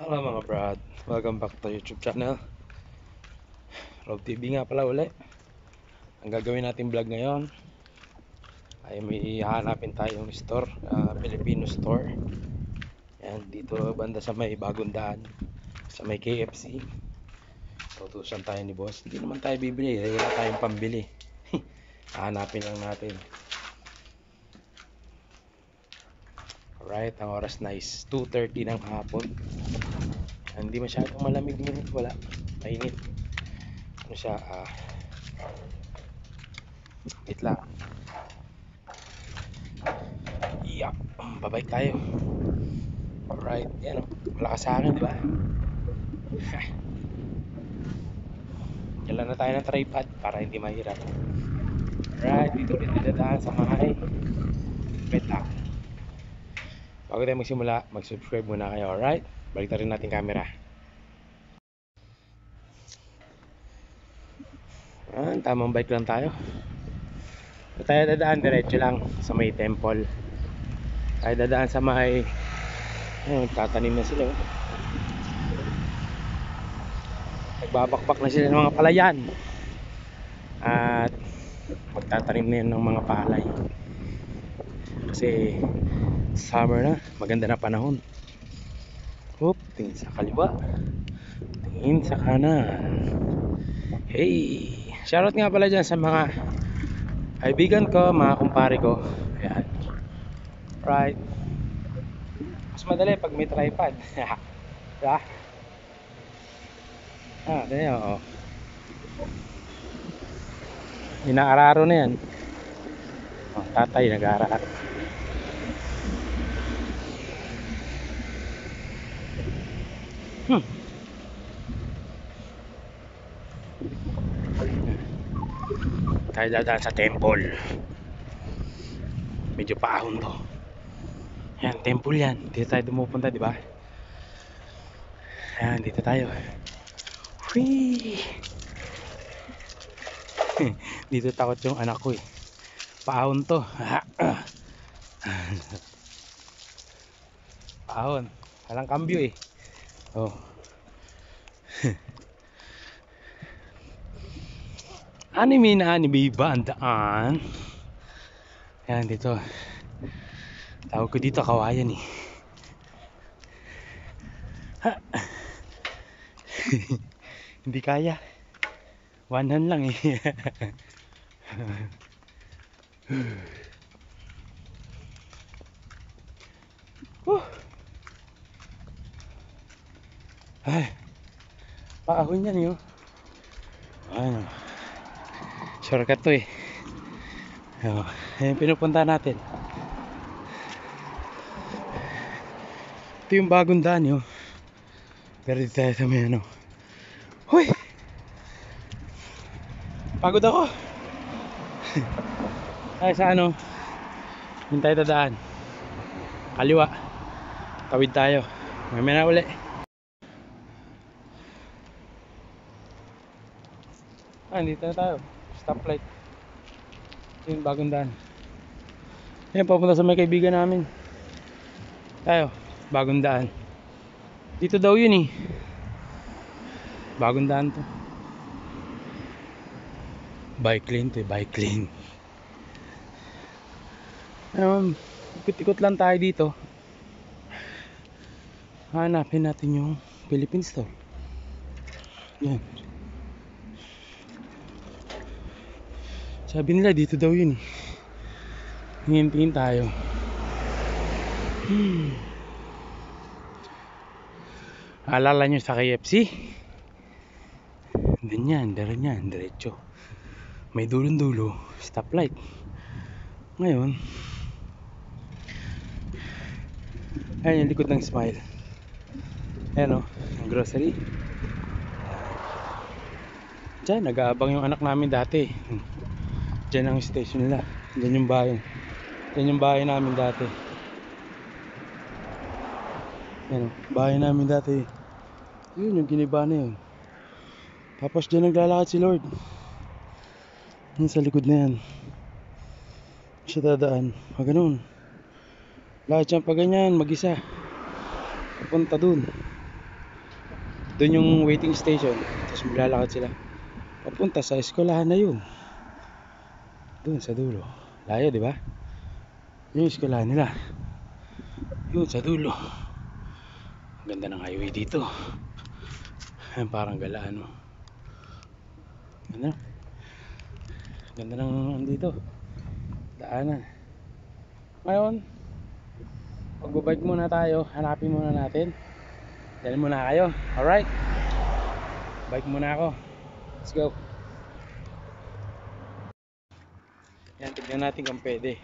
Hello mga brad, welcome back to YouTube channel. Rob TV nga pala uli. Ang gagawin natin vlog ngayon ay may hahanapin tayong store, Filipino store. Yan, dito banda sa may Bagong Daan, sa may KFC. Tutusan tayo ni boss. Hindi naman tayo bibili, wala tayong pambili. Hahanapin lang natin. Alright, ang oras na is 2:30 ng hapon. Hindi masyadong malamig ngayon, wala, mainit. Ano siya, wait lang. Yeah, babay tayo. Alright, yan o, malakas sa akin, diba? Dala na tayo ng tripod para hindi mahirap. Alright, dito ulit dadaan sa mga petak. Bago tayo magsimula, mag-subscribe muna kayo, alright? Balik rin natin camera. Tamang bike lang tayo. Tayo dadaan, diretso lang sa may temple. Tayo dadaan sa may tatanim na sila. Nagbabakbak na sila ng mga palayan. At magtatanim na yan ng mga palay. Kasi summer na, maganda na panahon. Oop, tingin sa kaliwa, tingin sa kanan. Hey, shoutout nga pala dyan sa mga kaibigan ko, mga kumpare ko. Ayan. Right. Mas madali pag may tripod. Diba? Ganyan, oo. Inaararo na yan. Tatay nag-aaral. Tayo dadaan sa temple. Medyo paahon to. Yan, temple yan. Dito tayo dumupunta, di ba? Yan, dito tayo. Whee! Dito takot yung anak ko eh. Paahon to. Paahon. Walang kambyo eh. Oh. Anime na anime ba ang daan? Yan dito. Tawag ko dito kawayan eh. Hindi kaya. One hand lang eh. Ay, paahon yan yun. Ano, shortcut to eh. Ayan pinupunta natin. Ito yung Bagong Daan yun. Pero dito tayo sa may ano. Huy! Pagod ako. Ay sa ano, hindi tayo dadaan. Kaliwa. Tawid tayo. Mamaya na uli. Dito na tayo. Stoplight. Yung Bagong Daan. Ayan, papunta sa may kaibigan namin. Tayo, Bagong Daan. Dito daw yun eh. Bagong Daan to. Bike lane to eh, bike lane. Ikot-ikot lang tayo dito. Hanapin natin yung Philippine store. Yan. Sabi nila dito daw yun eh. Hintayin tayo. Alala nyo sa KFC? Ganyan, diretso. May dulong-dulo, stoplight. Ngayon, ayan yung likod ng Smile. Ayan o, ang grocery. Diyan, nag-aabang yung anak namin dati. Diyan ang station nila. Diyan yung bahay. Diyan yung bahay namin dati. Ayan o, bahay namin dati. Yun yung giniba na yun. Tapos diyan naglalakad si Lord. Yun sa likod na yan. Siya dadaan. Ganun. Lahat siyang pa ganyan, mag-isa. Papunta dun. Doon yung waiting station. Tapos maglalakad sila. Papunta sa eskwelahan na yun. Doon sa dulo. Layo, di ba? Yung eskwelahan nila. Yun sa dulo. Ang ganda ng highway dito. Parang galaan mo. Ano? Ganda ng dito. Daanan. Ngayon, magbabike muna tayo. Hanapin muna natin. Dahil muna kayo. Alright? Bike muna ako. Let's go. Yan, tignan natin kung pwede.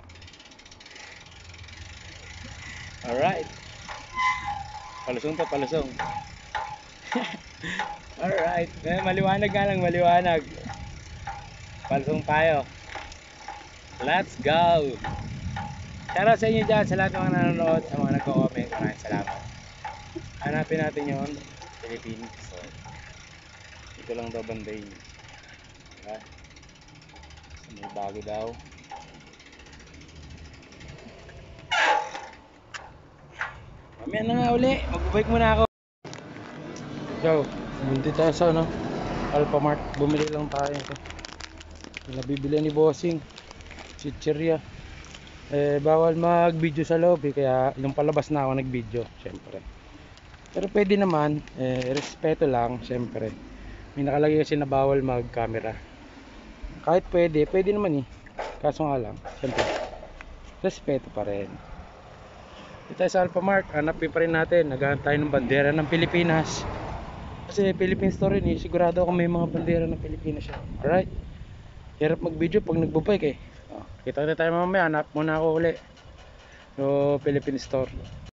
Alright. Palusong to, palusong. Alright. Maliwanag nga lang, maliwanag. Palusong tayo. Let's go. Shoutout sa inyo dyan, sa lahat ng mga nanonood, sa mga nagko-comment. Maraming salamat. Hanapin natin yon Philippines. So, ito lang daw banday. Diba? So, may bago daw. Mamaya na nga uli. Magbabike muna ako. So, bumunti tayo sa ano, Alphamart. Bumili lang tayo ito. Nabibili ni Bossing. Chichirya. Bawal mag video sa loob kaya yung palabas na ako nag video syempre. Pero pwede naman, respeto lang syempre. May nakalagay kasi na bawal mag camera. Kahit pwede naman kaso nga lang syempre respeto pa rin. Dito sa Alphamart, hanapin pa rin natin. Naghahanap tayo ng bandera ng Pilipinas. Kasi Philippine store rin sigurado ako may mga bandera ng Pilipinas siya. Alright. Hirap mag video pag nagbabike Kita tayo mamaya. Hanap muna ako uli so Philippine store.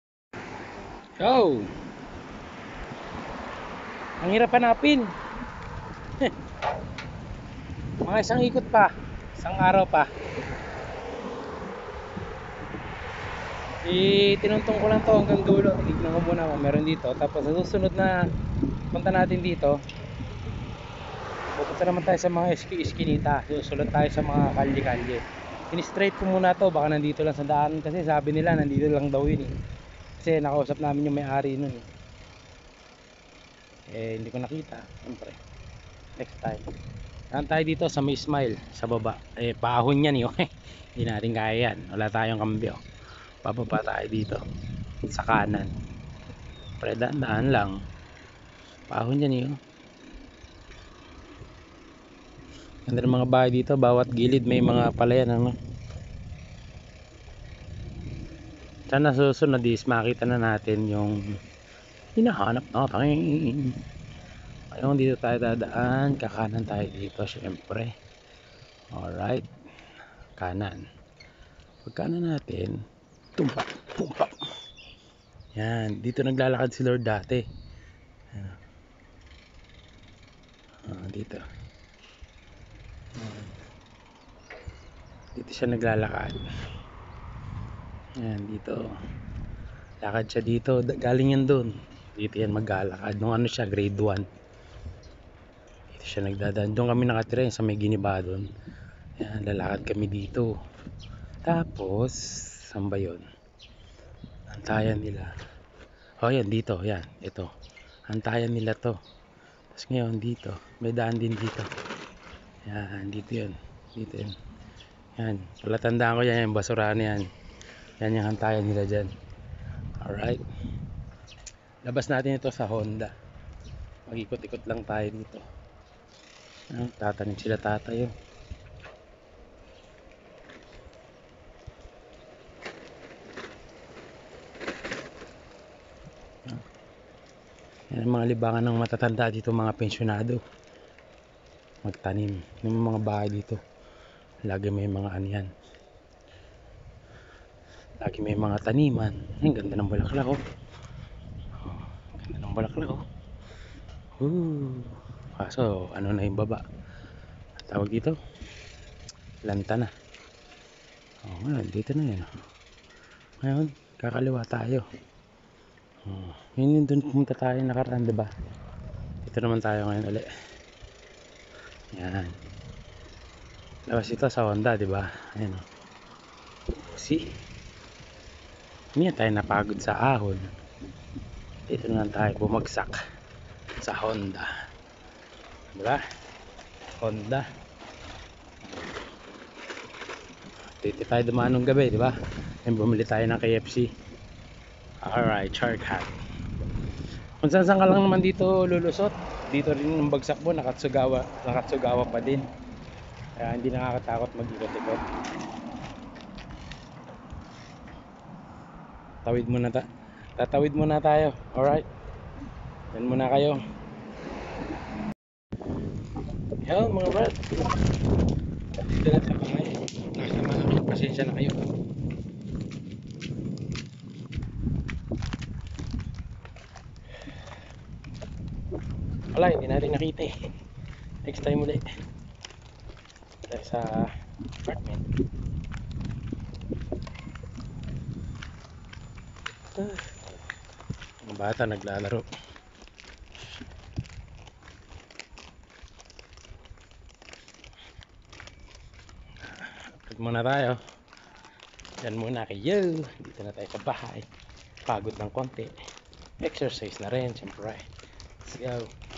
Go! Ang hirap hanapin. Mga isang ikot pa, isang araw pa. Tinuntong ko lang to hanggang dulo. Tignan ko muna kung meron dito. Tapos sa susunod na punta natin dito, pupunta naman tayo sa mga iskinita. Susunod tayo sa mga kalye-kalye. In-straight ko muna to, baka nandito lang sa daan. Kasi sabi nila nandito lang daw yun Kasi nakausap namin yung may-ari nun hindi ko nakita. Siyempre next time. Saan tayo dito sa may Smile sa baba. Paahon yan hindi natin kaya yan. Wala tayong kambyo. Pababa tayo dito sa kanan. Pre, daan lang. Paahon yan Ganda ng mga bahay dito. Bawat gilid may mga palayan Sana susunod makita na natin yung hinahanap natin. Ayun, dito tayo dadaan. Kakanan tayo dito syempre. Alright. Kanan. Pagkanan natin, tumpak. Yan, dito naglalakad si Lord dati. Dito. Dito siya naglalakad. Yan, dito. Lakad siya dito. Galing yan doon. Dito yan maglalakad. Nung siya, grade 1. Dito siya nagdadaan. Doon kami nakatira sa may Giniba doon. Yan, lalakad kami dito. Tapos, saan ba yun? Antayan nila. Yan, dito. Yan, ito. Antayan nila to. Tapos ngayon, dito. May daan din dito. Yan, dito yun. Dito yun. Yan, palatandaan ko yan. Yung basurahan yan. Yan yung hantayan nila dyan. Alright. Labas natin ito sa Honda. Mag-ikot-ikot lang tayo dito. Tatanim sila tatayo. Yan ang mga libangan ng matatanda dito, mga pensyonado. Magtanim. Yung mga bahay dito. Lagi may mga yan. Lagi may mga taniman. Ang ganda ng bulaklak Ganda ng bulaklak Kaso na yung baba. Tawag dito. Lanta na. Ngayon, dito na yan. Ngayon, kakaliwa tayo. Yun yung dun pumunta tayo nakaraan, diba? Dito naman tayo ngayon ulit. Yan. Labas ito sa Honda, diba? Ayan See? Hindi tayo napagod sa ahon. Dito na tayo bumagsak. sa Honda. Diba? Honda. Dito tayo dumaan nung gabi, diba? And bumili tayo ng KFC. Alright, shark hat. Kung saan ka lang naman dito lulusot, dito rin yung bagsak mo, nakatsugawa pa din. Kaya hindi nakakatakot mag-ikot-ikot. Tatawid muna tayo. Alright. Yan muna kayo. Yan mga brad. Dito na sa bahay. Nakasama kami. Pasensya na kayo. Wala, hindi natin nakita eh. Next time ulit. Tayo sa apartment. Ang bata naglalaro. Upload muna tayo. Yan muna kayo. Dito na tayo sa bahay. Pagod ng konti. Exercise na rin, siyempre. Let's go.